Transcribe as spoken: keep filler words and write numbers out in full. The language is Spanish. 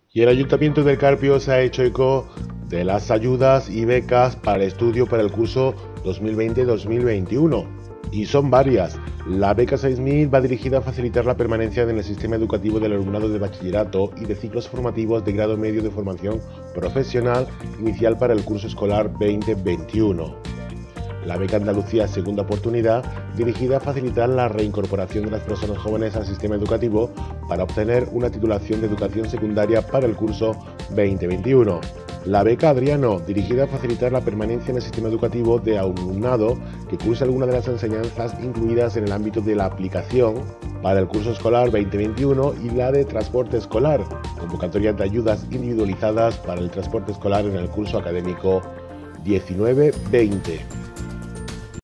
Y el Ayuntamiento del Carpio se ha hecho eco de las ayudas y becas para el estudio para el curso dos mil veinte dos mil veintiuno. Y son varias. La beca seis mil va dirigida a facilitar la permanencia en el sistema educativo del alumnado de bachillerato y de ciclos formativos de grado medio de formación profesional inicial para el curso escolar veinte veintiuno. La beca Andalucía Segunda Oportunidad, dirigida a facilitar la reincorporación de las personas jóvenes al sistema educativo para obtener una titulación de educación secundaria para el curso veinte veintiuno. La beca Adriano, dirigida a facilitar la permanencia en el sistema educativo de alumnado que cursa alguna de las enseñanzas incluidas en el ámbito de la aplicación para el curso escolar veinte veintiuno y la de transporte escolar, convocatoria de ayudas individualizadas para el transporte escolar en el curso académico diecinueve veinte.